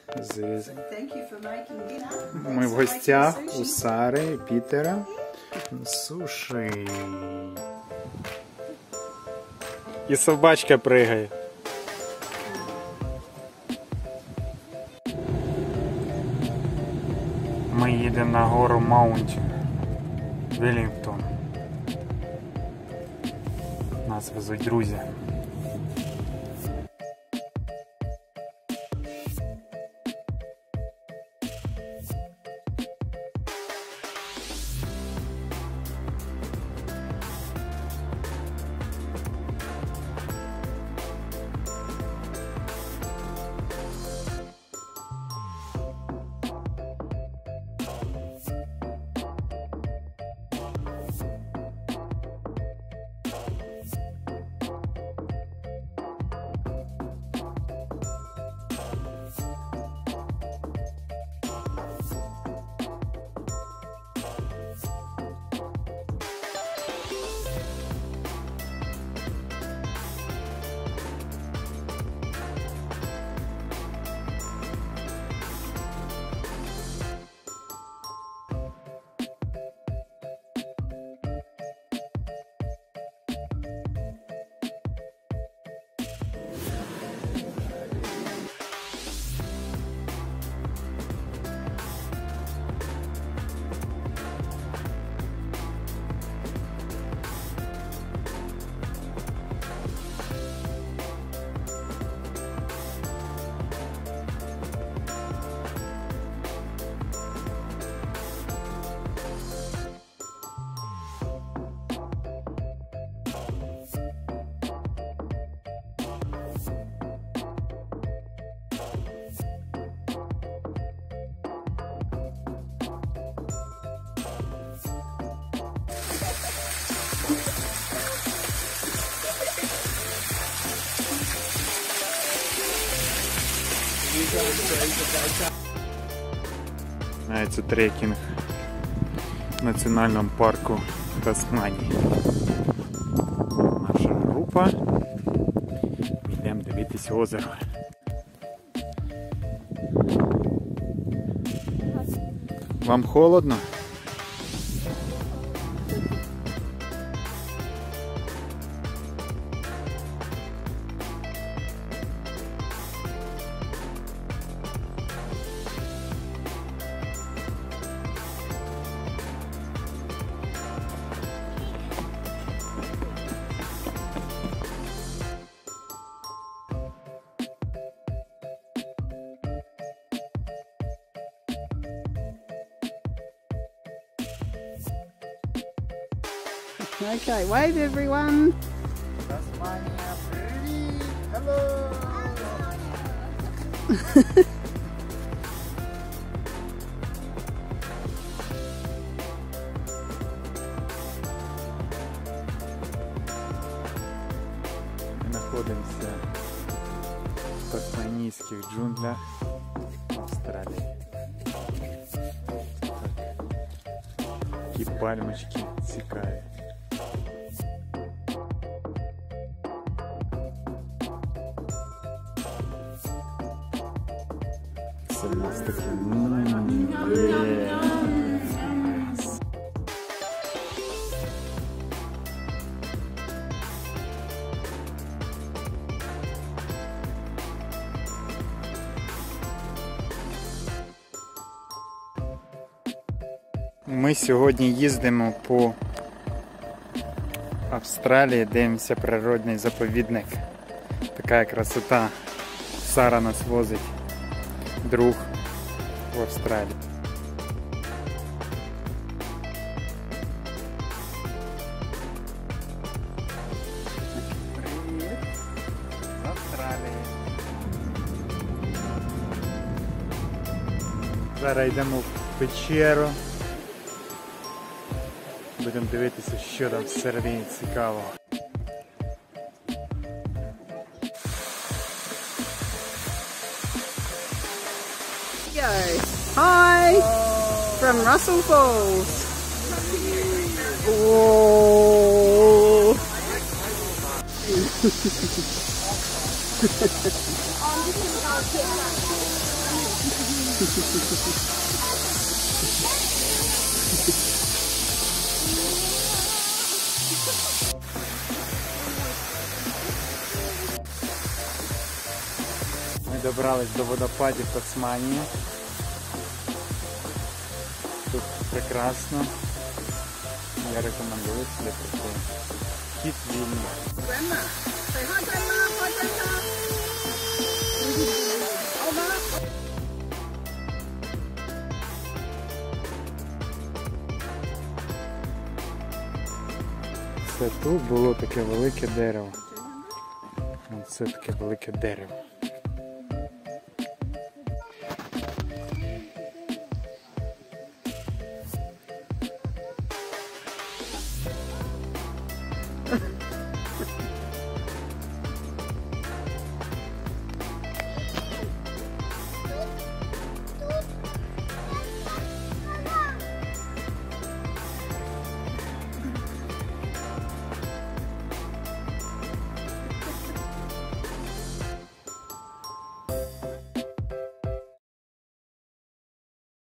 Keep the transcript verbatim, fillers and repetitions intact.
З... Ми в гостях у Сари і Пітера. Суші. І собачка пригає. Ми їдемо на гору Маунтін, Велінгтон. Нас везуть друзі. Це трекінг в національному парку Тасманії. Наша група. Йдемо дивитися озеро. Вам холодно? Okay, wave everyone. Tasmania, pretty. Hello. Ми знаходимося в тасманійських джунглях Австралії. Такі пальмочки цікаві. Це у нас таке. Ми сьогодні їздимо по Австралії, дивимося природний заповідник. Така красота. Сара нас возить. Друг в Австралії. Привіт! З Австралії. Зараз йдемо в печеру. Будемо дивитися, що там всередині цікавого. Hi from Russell Falls. Whoa. Ми добрались до водопадів Тасманії. Тут прекрасно. Я рекомендую сюди прийти. Вхід вільний. Grandma, say hi, Grandma. Hi, Grandma. Over. Це тут було таке велике дерево. Оце таке велике дерево.